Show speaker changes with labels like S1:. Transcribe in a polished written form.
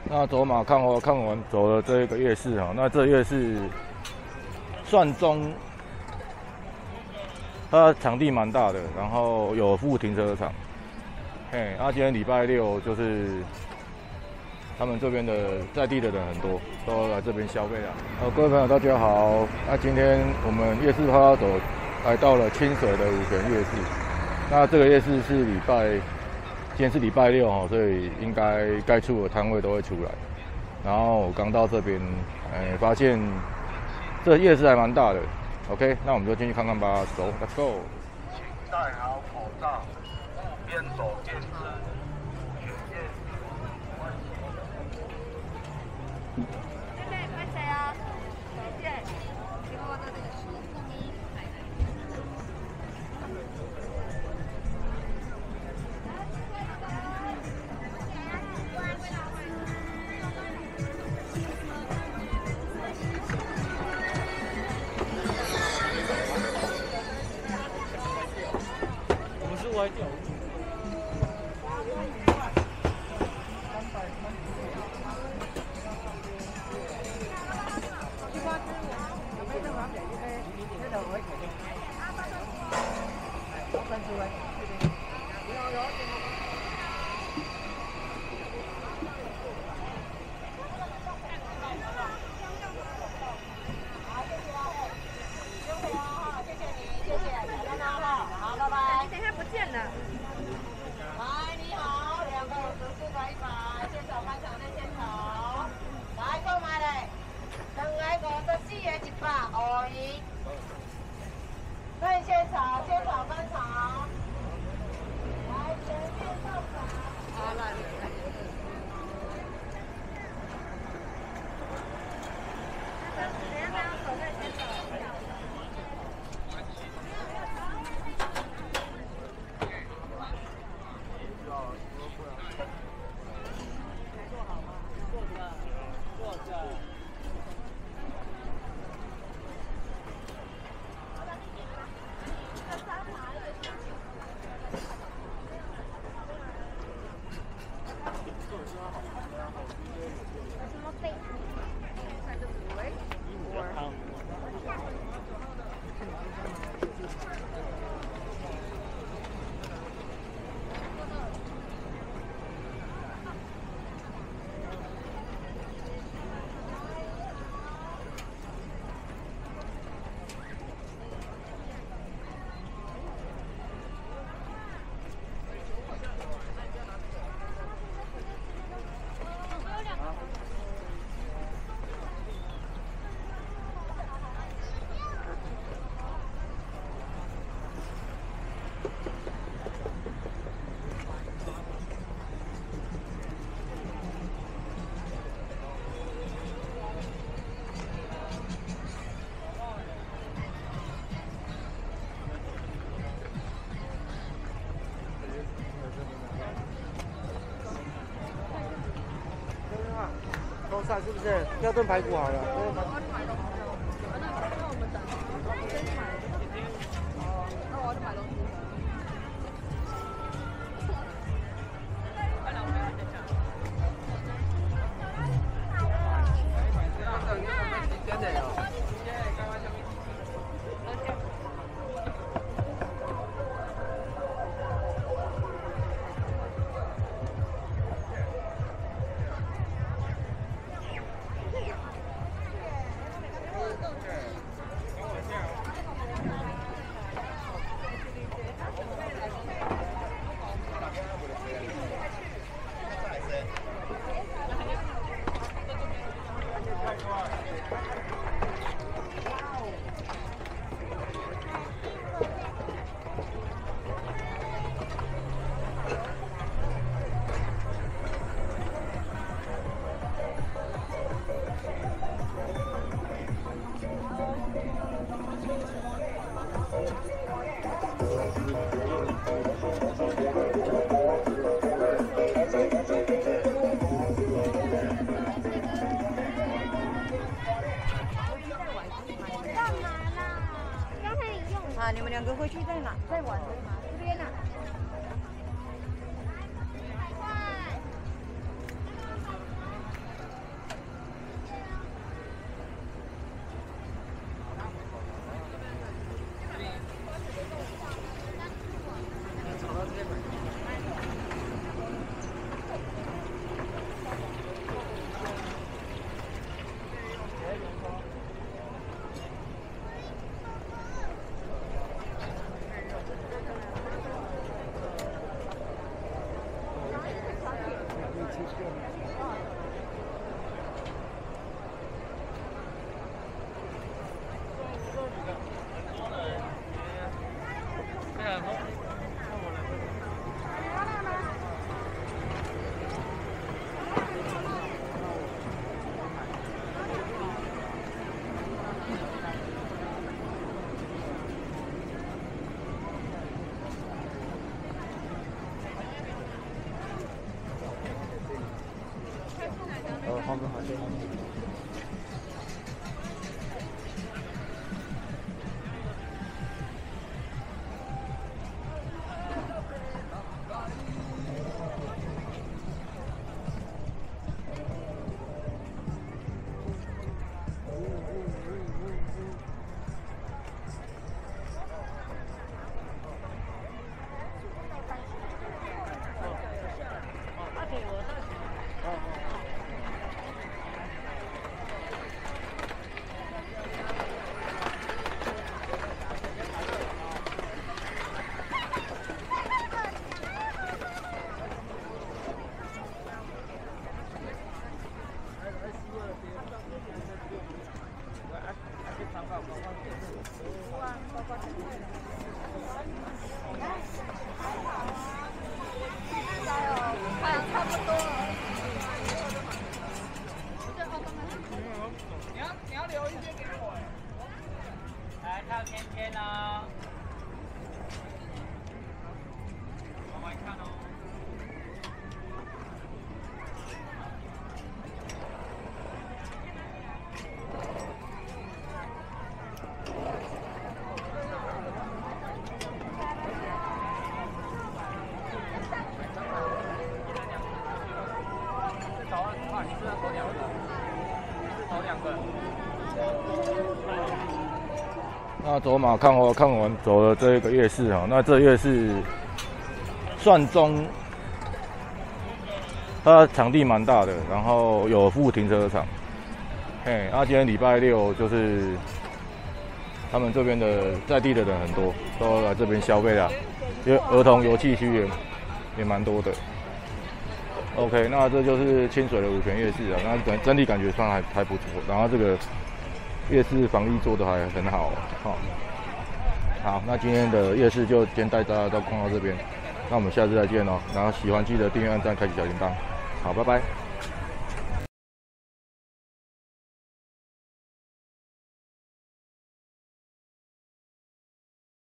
S1: 那走马看花看完走了这个夜市哈，那这夜市算中，它场地蛮大的，然后有附停车场。嘿，那今天礼拜六就是他们这边的在地的人很多，都来这边消费啊。各位朋友大家好，那今天我们夜市趴走来到了清水的五权夜市。那这个夜市是今天是礼拜六哈，所以应该出的摊位都会出来。然后我刚到这边，发现这夜市还蛮大的。OK， 那我们就进去看看吧。走 ，Let's go。
S2: 请戴好口罩，边走边吃。
S3: 妹妹拍谁啊？谢谢。给我的这个10送1。
S1: 我们是歪掉。
S4: 东山是不是要炖排骨好了？
S3: 那我们等，先买。哦，那我要去买东西。你们2个回去在哪？在玩对吗？这边啊。
S4: 好的，好的。
S3: 快要差不多了。
S5: 你要留一些给我。来看天天哦。往外看哦。
S1: 那走马看花看完走了这个夜市哈，那这夜市算中，它场地蛮大的，然后有附停车场。嘿，今天礼拜六就是他们这边的在地的人很多，都来这边消费啦，因为儿童游戏区也蛮多的。OK， 那这就是清水的五泉夜市啊，那整体感觉上还不错，然后这个夜市防疫做得还很好，好，那今天的夜市就先带大家到逛到这边，那我们下次再见哦，然后喜欢记得订阅、按赞、开启小铃铛，好，拜拜。